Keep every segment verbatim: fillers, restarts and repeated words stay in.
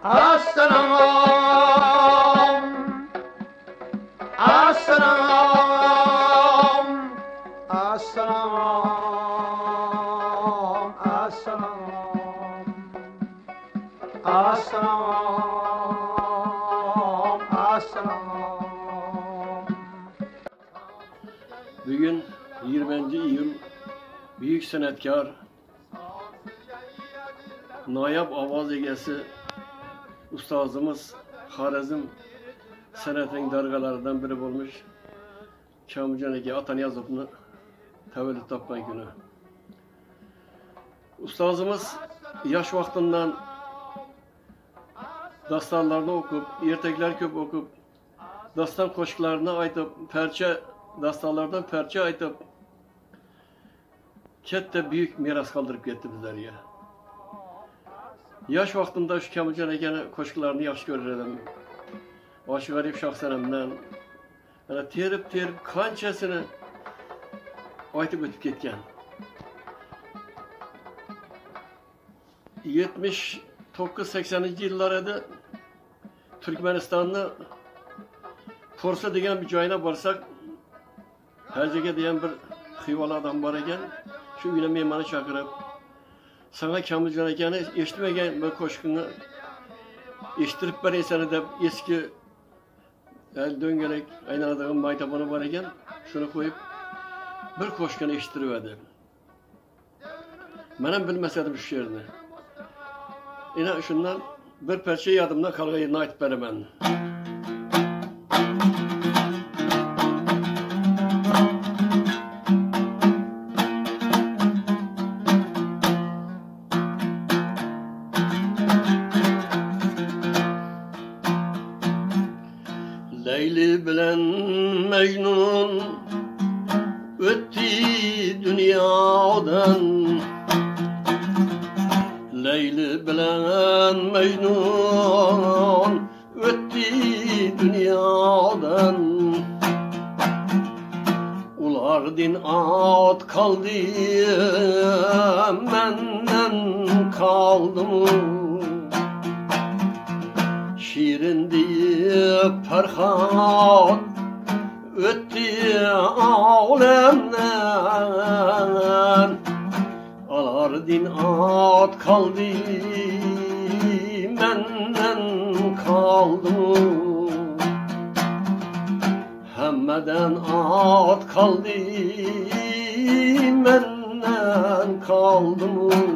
Aslanım, aslanım, aslanım, aslanım, aslanım, aslanım. Bugün yirminci iyul büyük sanatkar, nayab avaz egesi ustazımız Xorazm sanatının dargalarından biri olmuş Kamiljon aka Ataniyazovni tavallud topgan kuni. Ustazımız yosh vaqtidan dastonlarni o'qib, ertaklar ko'p o'qib, daston qo'shiqlarini aytib, parcha dastonlardan parcha aytib, katta büyük miras qoldirib ketdi bizlarga. Yosh vaqtimda shu Kamiljon akani qo'shiqlarini yaxshi ko'rar edim. Oshi g'arib shohsanamdan ana terib-terib qanchasini aytib o'tib ketgan. yetmish to'qqiz saksoninchi yillarda Turkmanistonni Porsa degan bir joyga borsak, Hajaga degan bir xiyol odam bor ekan. Shu uyga mehmonni chaqirib, sana Kamiljon akani eshitmagan bir qo'shiqni eshittirib berasan deb eski do'ngalak aylanadigan maytaboni bor ekan. Shuni qo'yib bir qo'shiqni eshittirib edi. Men ham bilmasadim shu yerni. Ina shundan bir parcha yodimdan qolganini aytib beraman. Leyli bilen Mecnun ötti dünyadan. Leyli bilen Mecnun ötti dünyadan. Ular din at kaldı, menden kaldım. Şirin deyip Ferhat ötti alemden. Alar din at kaldı, menden kaldım. Hemmeden at kaldı, menden kaldım.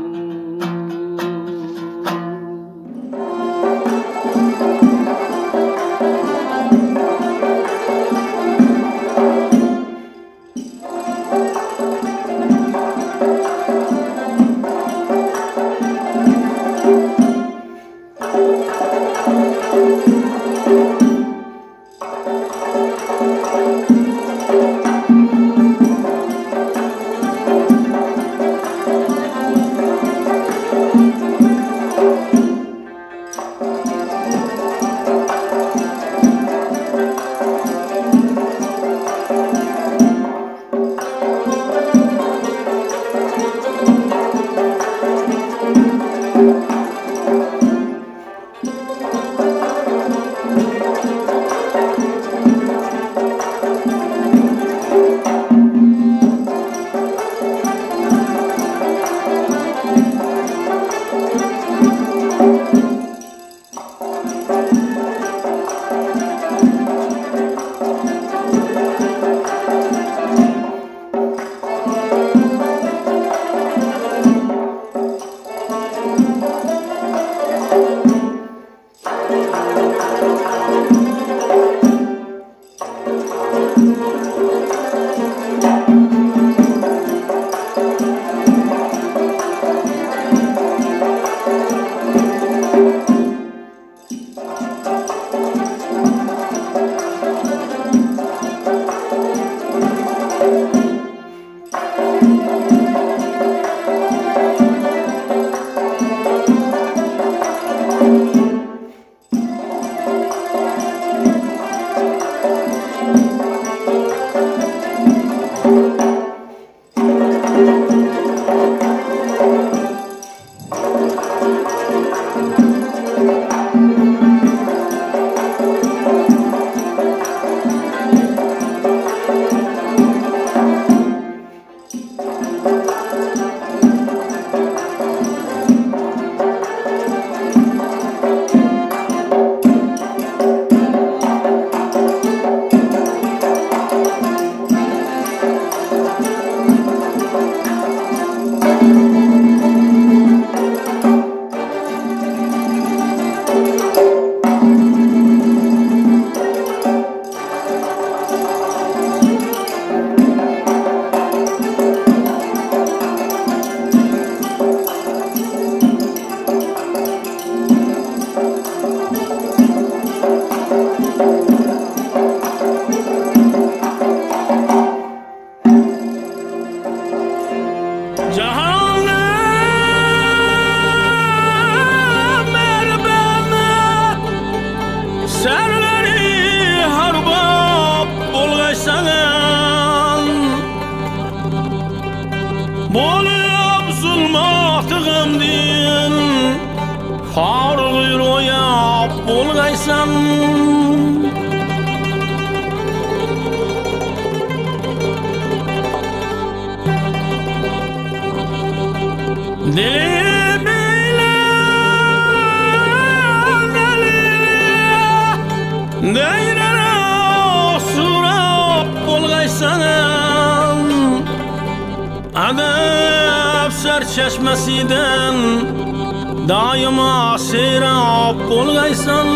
Çeşmesinden daima serap bolgaysan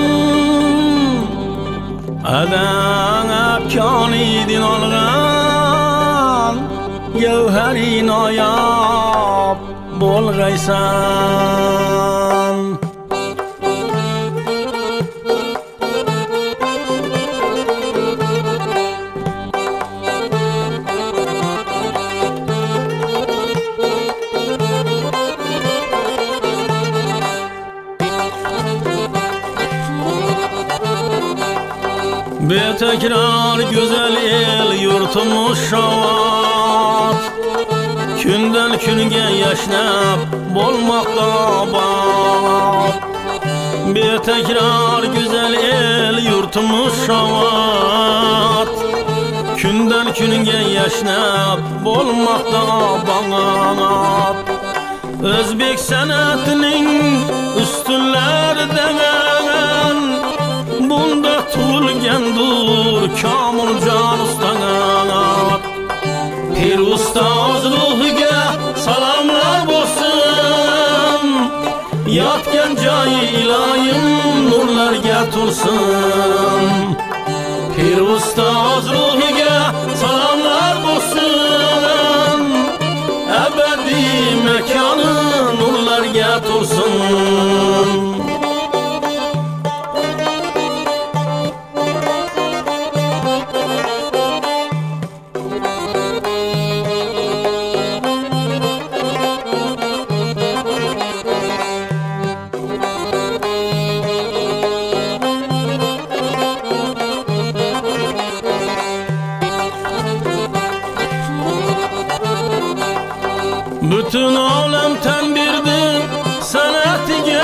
Adana kanidin algan Gevherin ayab bolgaysan Bir tekrar güzel el yurtumuz şavat Künden künge yaşnap bolmakta bat Bir tekrar güzel el yurtumuz şavat Künden künge yaşnap bolmakta bat Özbek sanatının üstünlerden Bunda tulgendur Kamil Can ustana Pir ustaz ruhiga salamlar bolsun Yatgan joyi iloyim nurlarga to'lsin Pir ustaz ruhiga salamlar bolsun Abadiy mekoni nurlarga to'lsin Bütün alemten birdi sanatiga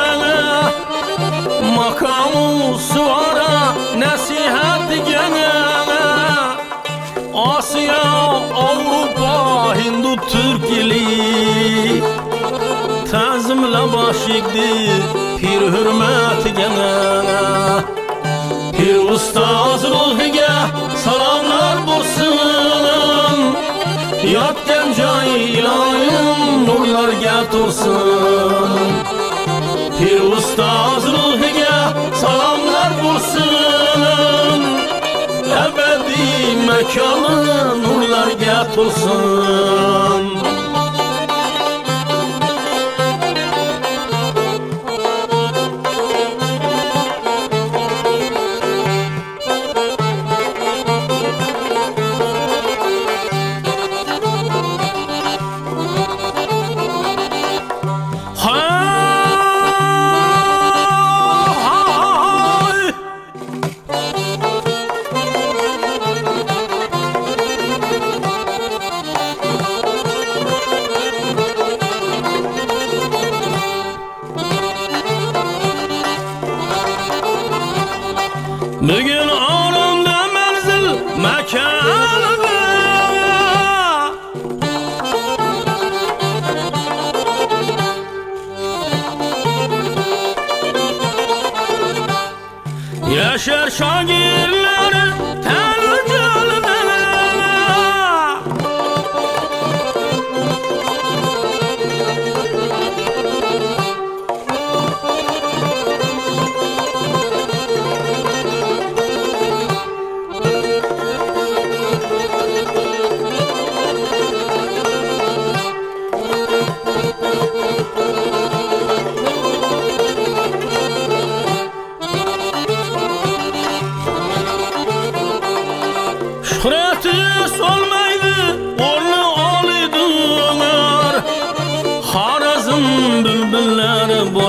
Makamu suara nasihatiga Asya, Avrupa, Hindu, Türkili Tazimla başigdi pir hürmetiga Pir ustaz ruhiga salamlar bolsun Yatgan joyi iloyim nurlarga to'lsin Pir ustaz ruhiga salamlar bo'lsin Abadiy mekoni nurlarga to'lsin Bugün aramda menzil mekanı Yaşar şagirleri tencülde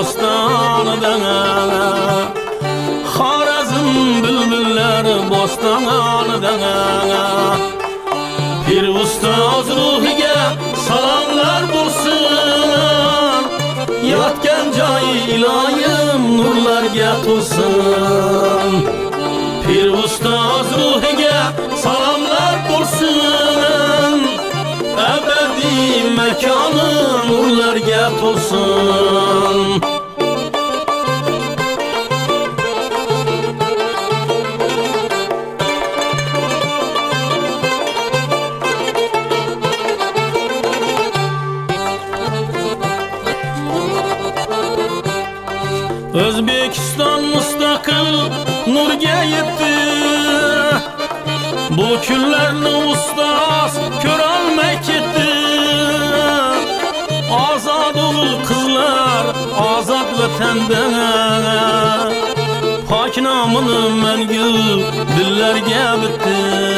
bostanida Xorazm bülbüllari bostanida Pir ustoz ruhiga salomlar bo'lsin Yotgan joyi iloyim nurlarga to'lsin Pir ustoz ruhiga salomlar bo'lsin Abadiy makoni nurlarga to'lsin O'zbekiston mustaqil nurga yetdi Bu kunlarni ustoz ko'rolmay ketdi Ozod o'g'il qizlar ozod vatanda Pok nomini mangu dillarga bitdi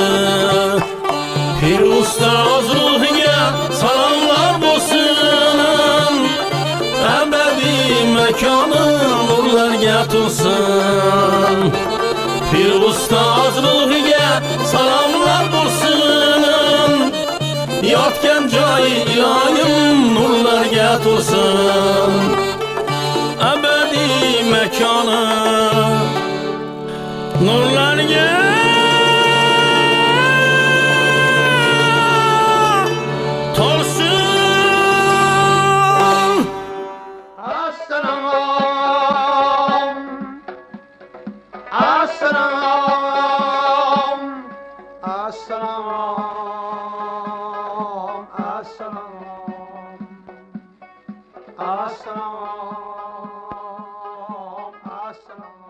Pir ustoz ruhiga salomlar bo'lsin Abadiy makoni nurlarga to'lsin Pir ustoz ruhiga salomlar bo'lsin Yotgan joyi iloyim nurlarga to'lsin Abadiy makoni nurlarga Assalam, assalam, assalam, assalam, assalam.